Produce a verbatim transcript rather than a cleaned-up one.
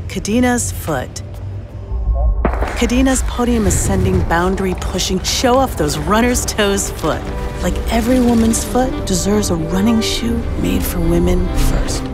Kadeena's foot. Kadeena's podium ascending, boundary pushing, show off those runner's toes foot. Like every woman's foot deserves a running shoe made for women first.